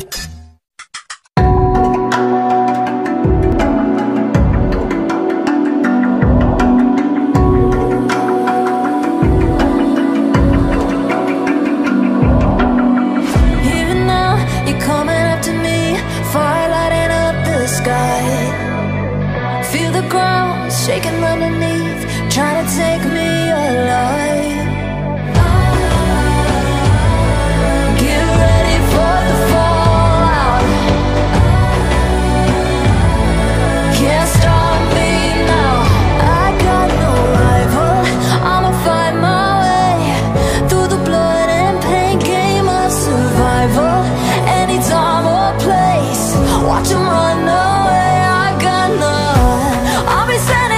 Shaking underneath, trying to take me alive. Get ready for the fallout. Can't stop me now. I got no rival. I'ma find my way through the blood and pain game of survival. Any time or place, watch 'em run away. I got none. I'll be standing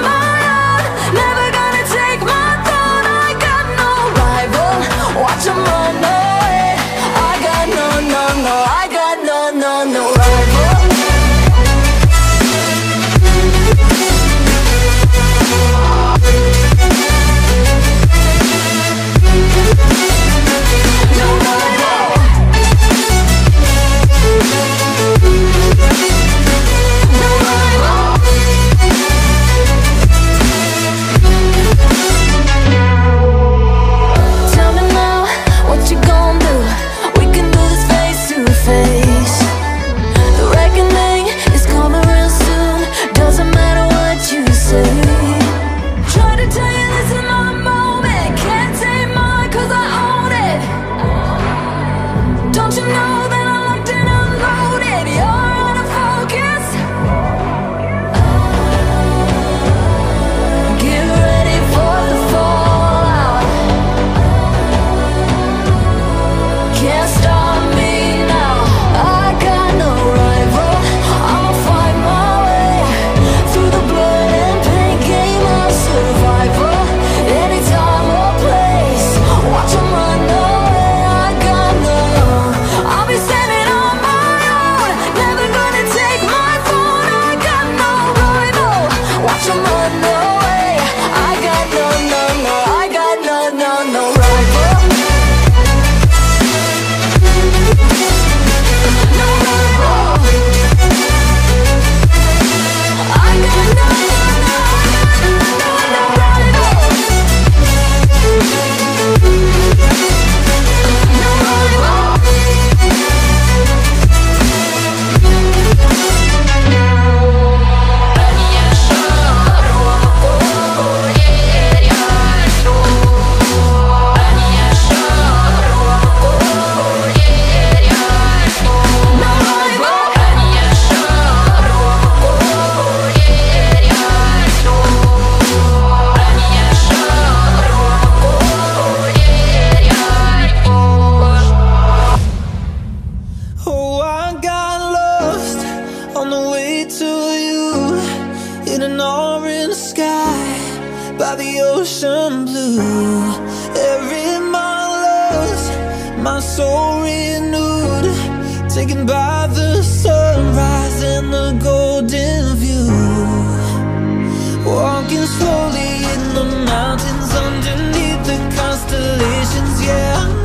by the ocean blue. Every mile lost, my soul renewed, taken by the sunrise and the golden view. Walking slowly in the mountains underneath the constellations, yeah.